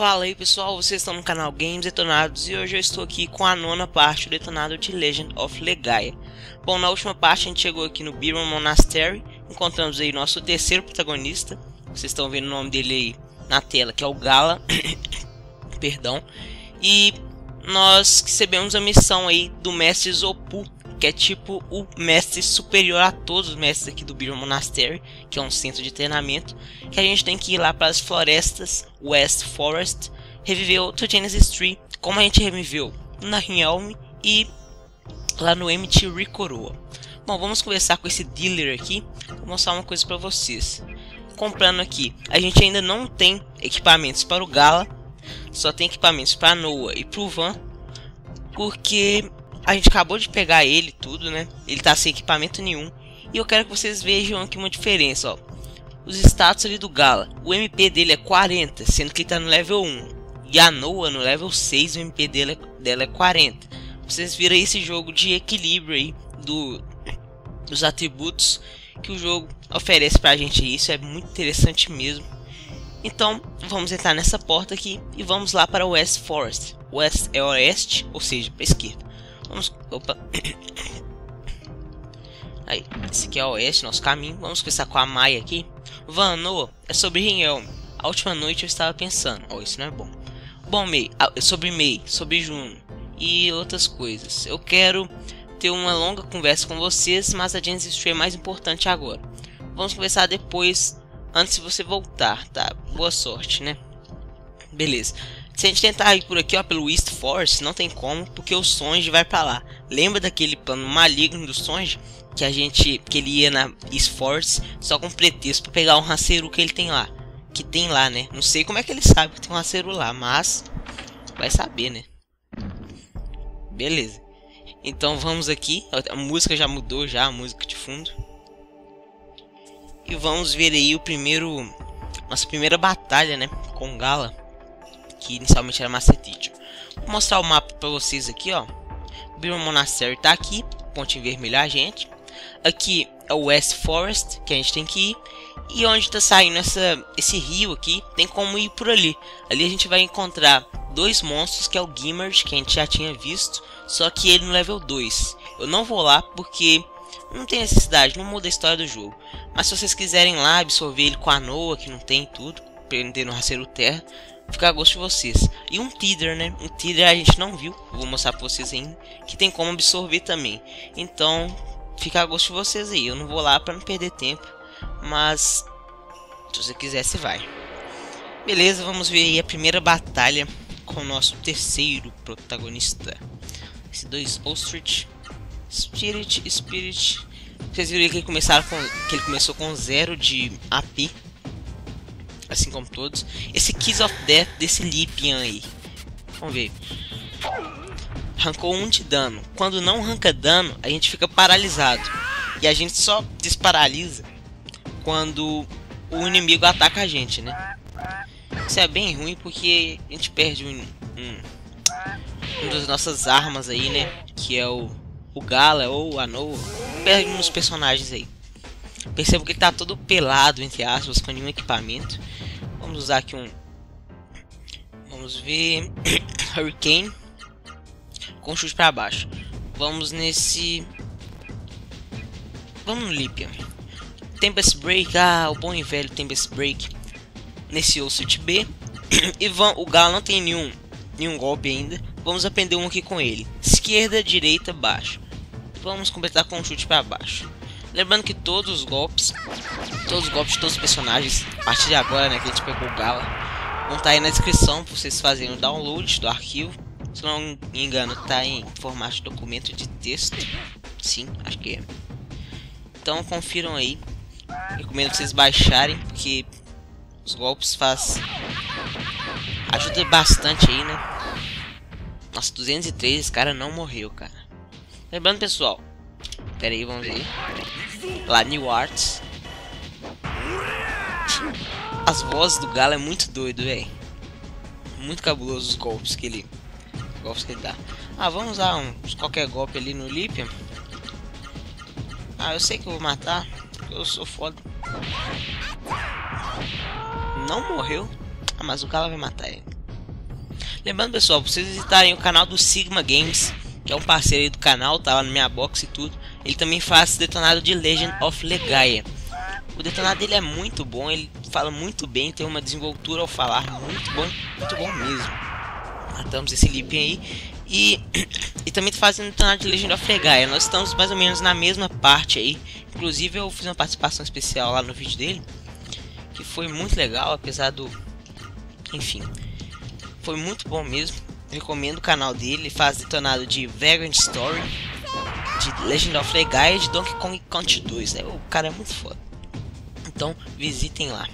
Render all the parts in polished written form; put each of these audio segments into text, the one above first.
Fala aí pessoal, vocês estão no canal Games Detonados e hoje eu estou aqui com a nona parte do detonado de Legend of Legaia. Bom, na última parte a gente chegou aqui no Byron Monastery, encontramos aí nosso terceiro protagonista. Vocês estão vendo o nome dele aí na tela, que é o Gala. Perdão. E nós recebemos a missão aí do Mestre Zopu, que é tipo o mestre superior a todos os mestres aqui do Byron Monastery, que é um centro de treinamento, que a gente tem que ir lá para as florestas West Forest, reviver outro Genesis Tree, como a gente reviveu na Realm e lá no MT Ricoroa. Bom, vamos conversar com esse dealer aqui, vou mostrar uma coisa para vocês. Comprando aqui, a gente ainda não tem equipamentos para o Gala, só tem equipamentos para a Noah e para o Van, porque a gente acabou de pegar ele tudo, né? Ele tá sem equipamento nenhum. E eu quero que vocês vejam aqui uma diferença, ó. Os status ali do Gala. O MP dele é 40, sendo que ele tá no level 1. E a Noah no level 6, o MP dela é 40. Vocês viram esse jogo de equilíbrio aí dos atributos que o jogo oferece pra gente. Isso é muito interessante mesmo. Então, vamos entrar nessa porta aqui e vamos lá para o West Forest. West é oeste, ou seja, para esquerda. Vamos, opa. Aí, esse aqui é o oeste, nosso caminho. Vamos começar com a Maia aqui. Van, Noah, é sobre Realm. A última noite eu estava pensando. Oh, isso não é bom. Bom, Mei, sobre Mei, sobre Juno e outras coisas. Eu quero ter uma longa conversa com vocês, mas a Genesis Tree é mais importante agora. Vamos conversar depois, antes de você voltar, tá? Boa sorte, né? Beleza. Se a gente tentar ir por aqui, ó, pelo East Forest, não tem como, porque o Songe vai pra lá. Lembra daquele plano maligno do Songe? Que ele ia na East Forest só com pretexto pra pegar um Haseru que ele tem lá. Que tem lá, né? Não sei como é que ele sabe que tem um Haseru lá, mas vai saber, né? Beleza. Então vamos aqui. A música já mudou, já, a música de fundo. E vamos ver aí nossa primeira batalha, né? Com o Gala, que inicialmente era Master Teacher. Vou mostrar o mapa para vocês aqui, ó. Byron Monastery tá aqui, pontinho vermelho a gente. Aqui é o West Forest, que a gente tem que ir. E onde tá saindo esse rio aqui, tem como ir por ali. Ali a gente vai encontrar dois monstros, que é o Gimmerge, que a gente já tinha visto, só que ele no level 2. Eu não vou lá porque não tem necessidade, não muda a história do jogo. Mas se vocês quiserem lá absorver ele com a Noah, que não tem tudo, prender no Haseru Terra, fica a gosto de vocês. E um Teeder, né? Um Teeder a gente não viu. Vou mostrar pra vocês ainda. Que tem como absorver também. Então, fica a gosto de vocês aí. Eu não vou lá pra não perder tempo. Mas, se você quiser, você vai. Beleza, vamos ver aí a primeira batalha com o nosso terceiro protagonista. Esse dois Ostrich. Spirit. Vocês viram que ele começou com 0 de AP. Assim como todos. Esse Kiss of Death desse Lipian aí. Vamos ver. Arrancou 1 de dano. Quando não arranca dano, a gente fica paralisado. E a gente só desparalisa quando o inimigo ataca a gente, né? Isso é bem ruim porque a gente perde uma das nossas armas aí, né? Que é o Gala ou a Noah. Perde uns personagens aí. Percebo que ele tá todo pelado, entre aspas, com nenhum equipamento. Vamos usar aqui vamos ver. Hurricane. Com chute pra baixo. Vamos no Lipian. Tempest Break. O bom e velho Tempest Break. Nesse Ostrich B. E o Galo não tem nenhum golpe ainda. Vamos aprender um aqui com ele. Esquerda, direita, baixo. Vamos completar com um chute pra baixo. Lembrando que todos os golpes de todos os personagens, a partir de agora, né, que a gente pegou o Gala, vão estar aí na descrição para vocês fazerem o download do arquivo. Se não me engano, tá em formato de documento de texto. Sim, acho que é. Então confiram aí. Recomendo que vocês baixarem, porque os golpes ajuda bastante aí, né? Nossa, 203, esse cara não morreu, cara. Lembrando, pessoal, pera aí, vamos ver. Lá, New Arts. As vozes do Galo é muito doido, velho. Muito cabuloso os golpes que ele dá. Vamos usar qualquer golpe ali no Lipian. Eu sei que eu vou matar, porque eu sou foda. Não morreu. Mas o Gala vai matar ele. Lembrando, pessoal, pra vocês visitarem o canal do Sigma Games, que é um parceiro aí do canal, tá lá na minha box e tudo. Ele também faz detonado de Legend of Legaia. O detonado dele é muito bom, ele fala muito bem, tem uma desenvoltura ao falar muito bom mesmo. Matamos esse Lipien aí. E também fazendo detonado de Legend of Legaia. Nós estamos mais ou menos na mesma parte aí. Inclusive eu fiz uma participação especial lá no vídeo dele, que foi muito legal, apesar do... Enfim, foi muito bom mesmo. Recomendo o canal dele. Ele faz detonado de Vagrant Story, de Legend of Legaia e de Donkey Kong Country 2. O cara é muito foda. Então visitem lá.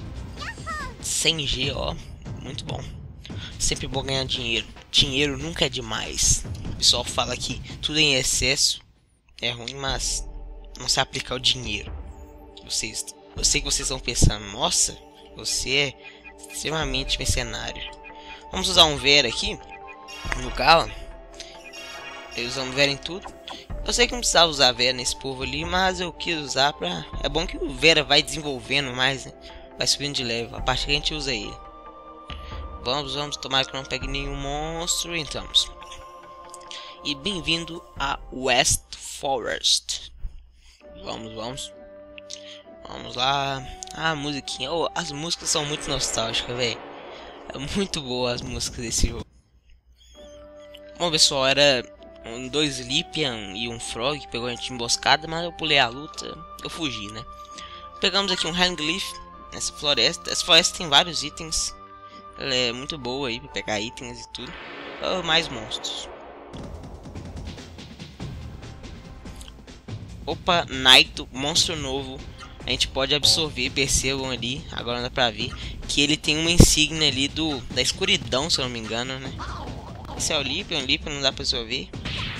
100G, ó, muito bom. Sempre bom ganhar dinheiro. Dinheiro nunca é demais. O pessoal fala que tudo em excesso é ruim, mas não se aplica ao dinheiro. Eu sei que vocês estão pensando, nossa, você é extremamente mercenário. Vamos usar um Vera aqui no Gala. Eu usando Vera em tudo. Eu sei que não precisava usar Vera nesse povo ali, mas eu quis usar pra... É bom que o Vera vai desenvolvendo mais, né? Vai subindo de level, a parte que a gente usa ele. Vamos, tomara que não pegue nenhum monstro, entramos. E bem-vindo a West Forest. Vamos lá. Ah, a musiquinha, oh, as músicas são muito nostálgicas, velho. É muito boa as músicas desse jogo. Bom, pessoal, era... dois Lipien e um Frog que pegou a gente emboscada, mas eu pulei a luta, eu fugi, né? Pegamos aqui um Hangleaf nessa floresta. Essa floresta tem vários itens. Ela é muito boa aí pra pegar itens e tudo. Oh, mais monstros. Opa, Naito, monstro novo. A gente pode absorver, percebam ali, agora dá pra ver que ele tem uma insígnia ali da escuridão, se eu não me engano, né? Esse é o Lipien não dá pra absorver.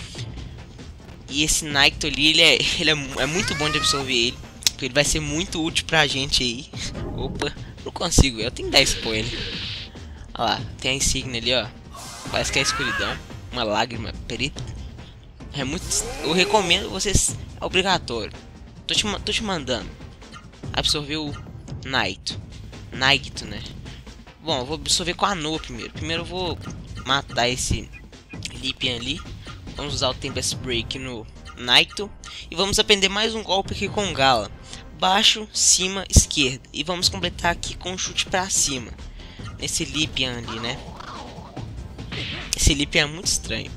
E esse Naito ali, ele é muito bom de absorver ele, porque ele vai ser muito útil pra gente aí. Opa, não consigo, eu tenho 10 com ele. Olha lá, tem a insígnia ali, ó. Parece que é a escuridão, uma lágrima preta. É muito... Eu recomendo vocês, é obrigatório. Tô te mandando absorver o Naito, né? Bom, eu vou absorver com a Noa primeiro. Primeiro eu vou matar esse Lipien ali. Vamos usar o Tempest Break no Naito. E vamos aprender mais um golpe aqui com Gala. Baixo, cima, esquerda. E vamos completar aqui com um chute pra cima. Nesse Lipien ali, né? Esse Lipien é muito estranho.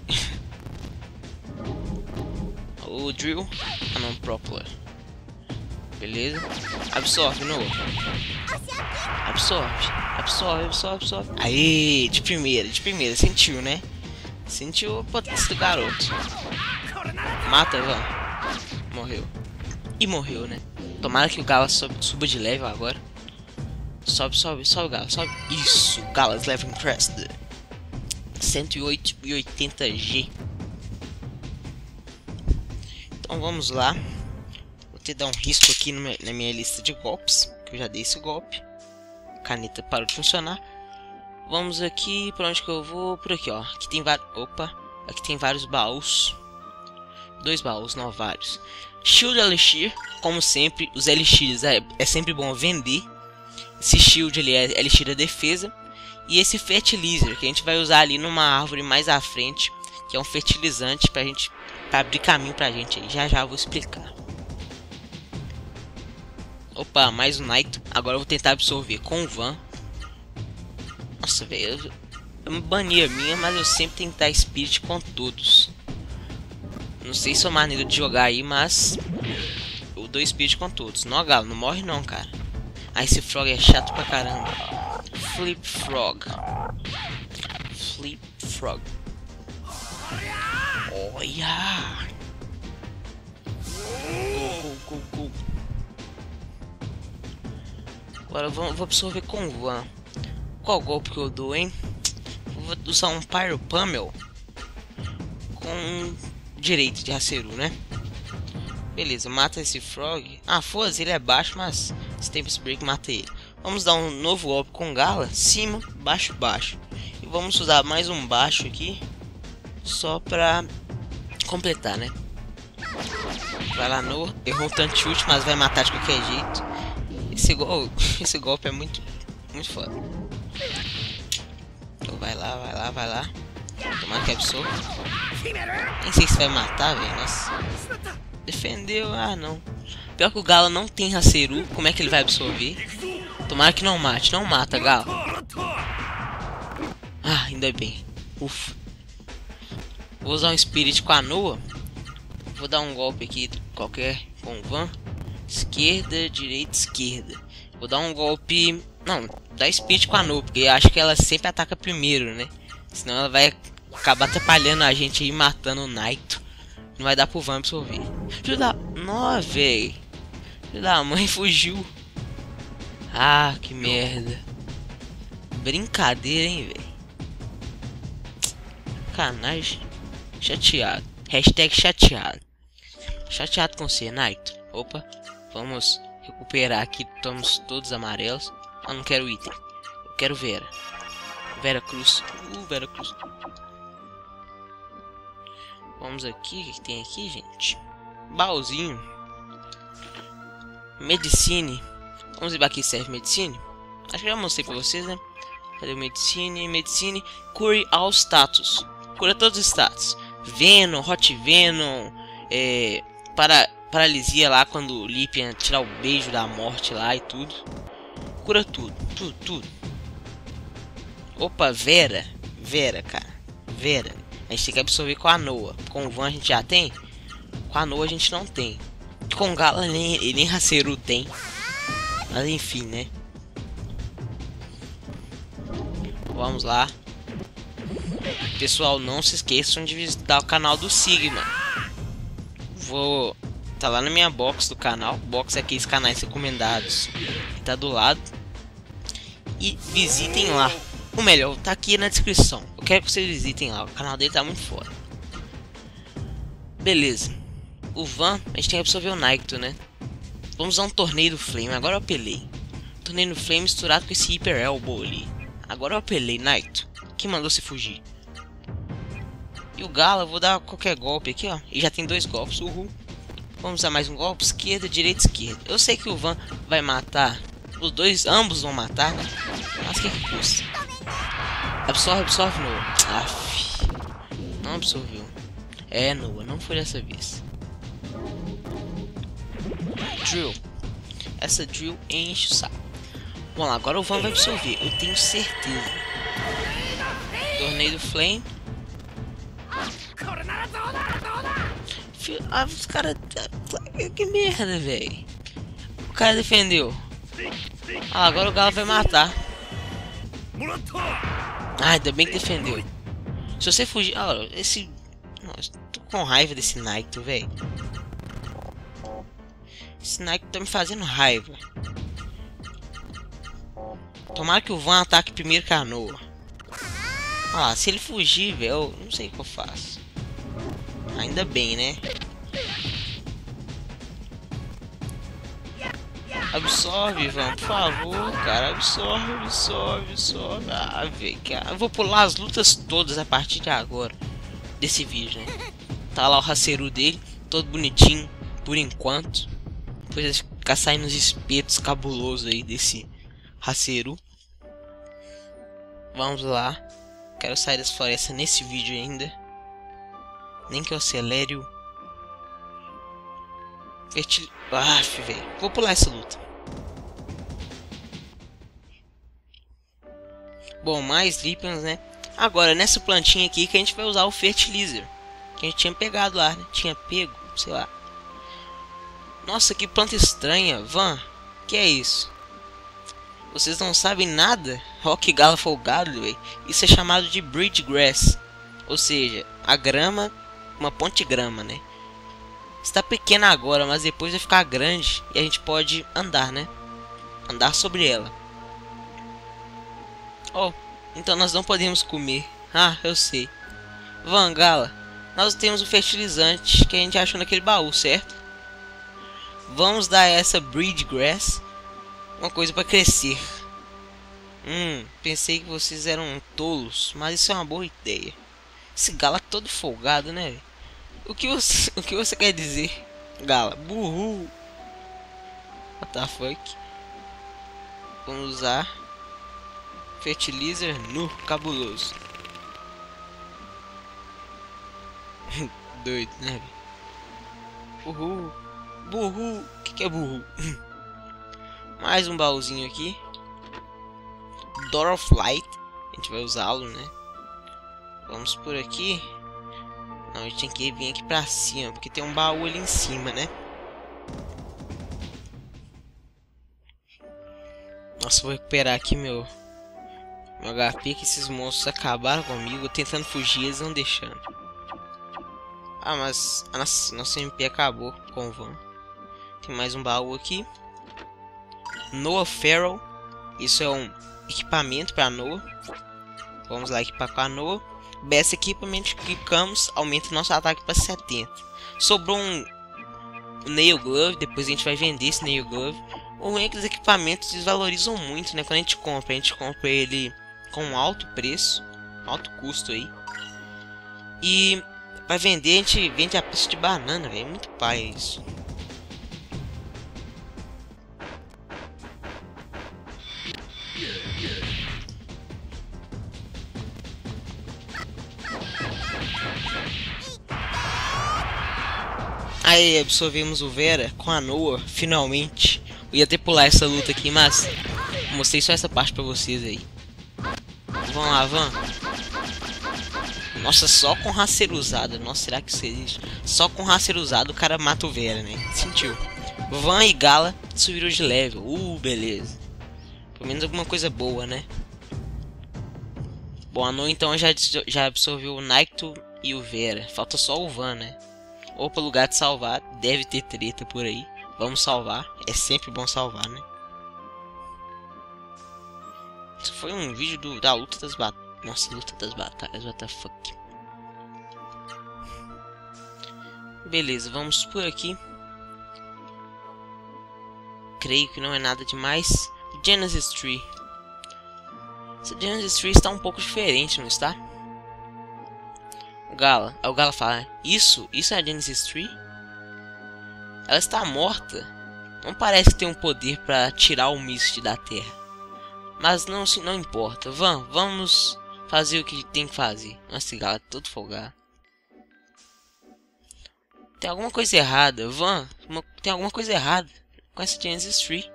O Drill. Ah não, Propeller. Beleza. Absorve, no. Absorve. Aí, de primeira. Sentiu, né? Sentiu a potência do garoto. Mata, Ivan. Morreu. E morreu, né? Tomara que o Gala suba de level agora. Sobe, Gala. Sobe. Isso, Gala's level increased. 108,80G. Então vamos lá. Vou ter que dar um risco aqui na minha lista de golpes, que eu já dei esse golpe. A caneta parou de funcionar. Vamos aqui, pra onde que eu vou? Por aqui, ó. Aqui tem vários... Opa, aqui tem vários baús. 2 baús, não vários. Shield Elixir, como sempre, os Elixirs é sempre bom vender. Esse Shield ali é Elixir da defesa. E esse Fertilizer, que a gente vai usar ali numa árvore mais à frente, que é um fertilizante pra abrir caminho pra gente aí. Já eu vou explicar. Opa, mais um Naito. Agora eu vou tentar absorver com o Van. Nossa, velho, é uma mania minha, mas eu sempre tenho que dar Spirit com todos. Não sei se é uma maneira de jogar aí, mas eu dou Spirit com todos. Não, Galo, não morre não, cara. Ah, esse Frog é chato pra caramba. Flip Frog. Olha! Go. Agora eu vou absorver com o Van. Qual golpe que eu dou, hein? Vou usar um Pyro Pummel com direito de Haseru, né? Beleza, mata esse Frog. Ah, foda-se, ele é baixo, mas esse Tempest Break mata ele. Vamos dar um novo golpe com Gala. Cima, baixo. E vamos usar mais um baixo aqui, só pra completar, né? Vai lá, no. Errou o tanto chute, mas vai matar de qualquer jeito. Esse golpe é muito foda. Então vai lá, vai lá, vai lá. Tomara que absorva. Nem sei se vai matar, velho. Nossa. Defendeu, ah não. Pior que o Gala não tem Haseru. Como é que ele vai absorver? Tomara que não mate, não mata, Gala. Ah, ainda bem. Ufa. Vou usar um Spirit com a Noa. Vou dar um golpe aqui qualquer com o Van. Esquerda, direita, esquerda. Vou dar um golpe... Não, dá Spirit com a Noa, porque eu acho que ela sempre ataca primeiro, né? Senão ela vai acabar atrapalhando a gente aí, matando o Naito. Não vai dar pro Van absorver. Filho da... Nó, véi. Filho da mãe fugiu. Ah, que merda. Brincadeira, hein, véi. Canagem. Chateado. Hashtag chateado. Chateado com você, Naito. Opa. Vamos recuperar aqui. Estamos todos amarelos. Ah, não quero item. Eu quero Vera. Vera Cruz. Vera Cruz. Vamos aqui. O que tem aqui, gente? Baúzinho. Medicine. Vamos ver pra que serve Medicine. Acho que já mostrei pra vocês, né? Cadê o Medicine? Medicine. Cure all status. Cura todos os status. Venom, Hot Venom. Paralisia lá quando o Lippian tirar o beijo da morte lá e tudo. Cura tudo. Tudo. Opa, Vera. Vera, cara. Vera. A gente tem que absorver com a Noa. Com o Van a gente já tem. Com a Noa a gente não tem. Com o Gala nem Haseru tem. Mas enfim, né? Vamos lá. Pessoal, não se esqueçam de visitar o canal do Sigma. Vou... Tá lá na minha box do canal. Box é aqueles canais recomendados. Tá do lado. E visitem lá. Ou melhor, tá aqui na descrição. Eu quero que vocês visitem lá. O canal dele tá muito foda. Beleza. O Van, a gente tem que absorver o Naito, né? Vamos usar um torneio do Flame. Agora eu apelei. Torneio do Flame misturado com esse Hyper Elbow ali. Agora eu apelei, Naito. Quem mandou se fugir? E o Gala, eu vou dar qualquer golpe aqui, ó. E já tem 2 golpes, uhul. Vamos usar mais um golpe, esquerda, direita, esquerda. Eu sei que o Van vai matar. Os dois, ambos vão matar, né? Mas o que custa? Absorve, Noa. Aff. Não absorveu. É, Noa, não foi dessa vez. Drill. Essa Drill enche o saco. Vamos lá, agora o Van vai absorver. Eu tenho certeza. Torneio do Flame. Ah, os caras... Que merda, velho. O cara defendeu. Ah, agora o Galo vai matar. Ah, ainda bem que defendeu. Se você fugir... Ah, esse... Nossa, tô com raiva desse Naito, velho. Esse Naito tá me fazendo raiva. Tomara que o Van ataque primeiro com a Noa. Ah, se ele fugir, velho, eu não sei o que eu faço. Ainda bem, né? Absorve, Van, por favor, cara. Absorve. Ah, velho, cara. Eu vou pular as lutas todas a partir de agora. Desse vídeo, né? Tá lá o Haseru dele, todo bonitinho, por enquanto. Depois vai ficar saindo os espetos cabulosos aí desse Haseru. Vamos lá. Quero sair das florestas nesse vídeo ainda. Nem que eu acelere o... velho. Vou pular essa luta. Bom, mais Lippians, né? Agora, nessa plantinha aqui que a gente vai usar o Fertilizer. Que a gente tinha pegado lá, né? Tinha pego, sei lá. Nossa, que planta estranha. Van, que é isso? Vocês não sabem nada? Rock Gala folgado, velho. Isso é chamado de Bridge Grass. Ou seja, a grama, uma ponte grama, né? Está pequena agora, mas depois vai ficar grande e a gente pode andar, né? Andar sobre ela. Oh, então nós não podemos comer. Ah, eu sei. Van, Gala, nós temos o fertilizante que a gente achou naquele baú, certo? Vamos dar a essa Bridge Grass uma coisa para crescer. Pensei que vocês eram tolos, mas isso é uma boa ideia. Esse Gala todo folgado, né? O que você quer dizer, Gala? Burro. What the fuck? Vamos usar Fertilizer nu, cabuloso. Doido, né? Burru. Burru. O que é burru? Mais um baúzinho aqui. Door of Light. A gente vai usá-lo, né? Vamos por aqui. Não, a gente tem que vir aqui pra cima, porque tem um baú ali em cima, né? Nossa, vou recuperar aqui meu HP, que esses monstros acabaram comigo, tentando fugir, eles não deixando. Ah, mas a nossa MP acabou com o Van. Tem mais um baú aqui. Noah Farrell. Isso é um equipamento para Noah. Vamos lá equipar com a Noah. Best Equipment, clicamos, aumenta nosso ataque para 70. Sobrou um Nail Glove, depois a gente vai vender esse Nail Glove. O ruim é que os equipamentos desvalorizam muito, né? Quando a gente compra ele com um alto preço, alto custo aí. E para vender, a gente vende a preço de banana, velho. Muito pai isso. Aí absorvemos o Vera com a Noah, finalmente. Eu ia ter pular essa luta aqui, mas mostrei só essa parte pra vocês aí. Vamos lá, Van. Nossa, só com racer usado. Nossa, será que isso existe? Só com racer usado o cara mata o Vera, né? Sentiu. Van e Gala subiram de level. Beleza. Pelo menos alguma coisa boa, né? Bom, a Noah então já absorveu o Naito e o Vera. Falta só o Van, né? Opa, lugar de salvar. Deve ter treta por aí. Vamos salvar. É sempre bom salvar, né? Isso foi um vídeo da luta das batalhas. Nossa, luta das batalhas. What the fuck. Beleza, vamos por aqui. Creio que não é nada demais. Genesis Tree. Essa Genesis Tree está um pouco diferente, não está? O Gala fala, isso é a Genesis Tree? Ela está morta. Não parece ter um poder para tirar o Mist da Terra. Mas não importa. Vamos fazer o que tem que fazer. Nossa, Gala é todo folgado. Tem alguma coisa errada. Tem alguma coisa errada com essa Genesis Tree.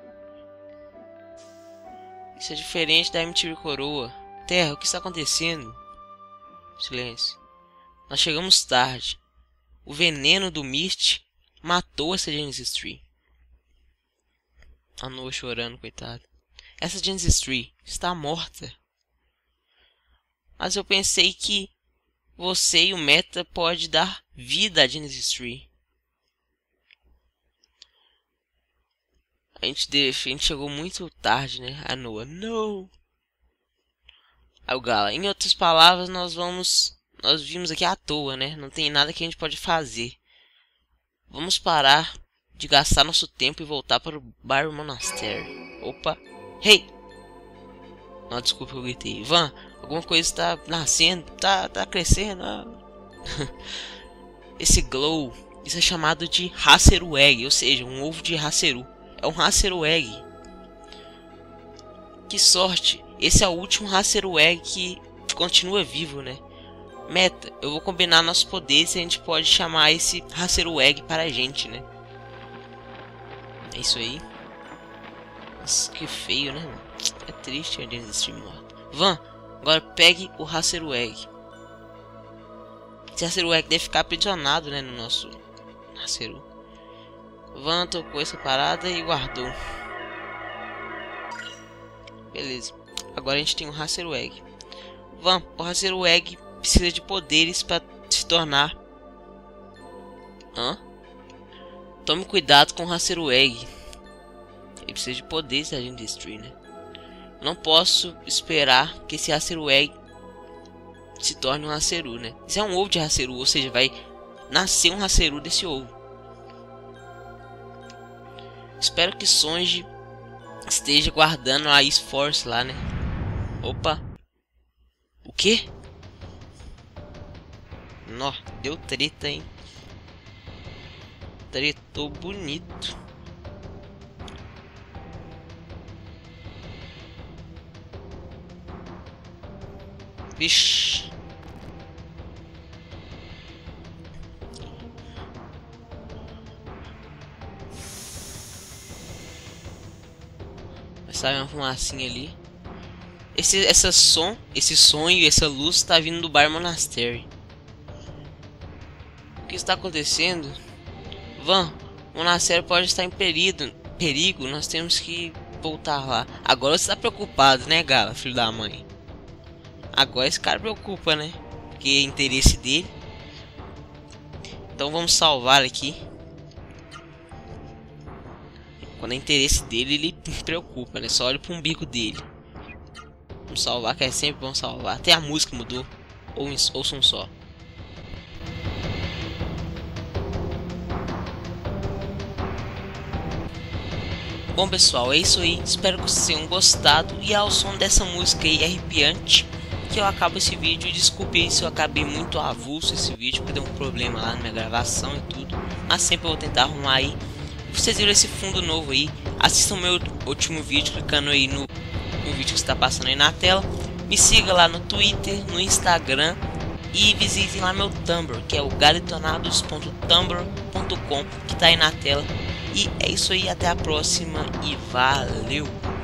Isso é diferente da MTV Coroa. Terra, o que está acontecendo? Silêncio. Nós chegamos tarde. O veneno do Mist matou essa Genesis Tree. A Noah chorando, coitado. Essa Genesis Tree está morta. Mas eu pensei que você e o Meta pode dar vida à Genesis Tree. A gente chegou muito tarde, né? A Noah, não. Aí o Gala, em outras palavras, nós vimos aqui à toa, né? Não tem nada que a gente pode fazer. Vamos parar de gastar nosso tempo e voltar para o Barrow Monastery. Opa! Hey! Não, desculpa que eu gritei. Van, alguma coisa está nascendo, tá crescendo. Esse glow, isso é chamado de Haseru Egg, ou seja, um ovo de Haseru. É um Haseru Egg. Que sorte! Esse é o último Haseru Egg que continua vivo, né? Meta, eu vou combinar nossos poderes e a gente pode chamar esse Haseru Egg para a gente, né? É isso aí. Nossa, que feio, né? É triste a Genesis Tree morta. Van, agora pegue o Haseru Egg. Esse Haseru Egg deve ficar aprisionado, né? No nosso Haseru. Van tocou essa parada e guardou. Beleza. Agora a gente tem o Haseru Egg. Van, o Haseru Egg precisa de poderes para se tornar. Tome cuidado com o Haseru Egg. Ele precisa de poderes da gente destruir, né? Não posso esperar que esse Haseru Egg se torne um Haseru, né? Isso é um ovo de Haseru, ou seja, vai nascer um Haseru desse ovo. Espero que Sonji esteja guardando a Ice Force lá, né? Opa! O quê? Nó, deu treta, hein? Tretou bonito. Vixe. Vai sair uma fumacinha ali. Esse sonho, essa luz está vindo do Bar Monastery. O que está acontecendo? Van, o Monastery pode estar em perigo. Nós temos que voltar lá. Agora você está preocupado, né, Gala, filho da mãe? Agora esse cara preocupa, né? Porque é interesse dele. Então vamos salvar aqui. Quando é interesse dele, ele preocupa, né? Só olha para o umbigo dele. Vamos salvar, que é sempre bom salvar. Até a música mudou. Ouçam só. Bom pessoal, é isso aí. Espero que vocês tenham gostado. E ao som dessa música aí arrepiante, que eu acabo esse vídeo. Desculpe aí se eu acabei muito avulso esse vídeo, porque deu um problema lá na minha gravação e tudo. Mas sempre eu vou tentar arrumar aí. Vocês viram esse fundo novo aí? Assistam meu último vídeo clicando aí no vídeo que está passando aí na tela. Me siga lá no Twitter, no Instagram. E visitem lá meu Tumblr, que é o galetonados.tumblr.com, que está aí na tela. E é isso aí, até a próxima e valeu!